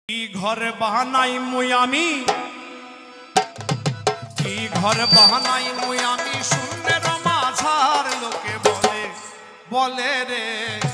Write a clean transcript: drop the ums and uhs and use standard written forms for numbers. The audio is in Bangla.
কি ঘর বাহানাই মুই আমি, কি ঘর বাহানাই মুই আমি, শূন্যের মাঝার লোকে বলে বলে রে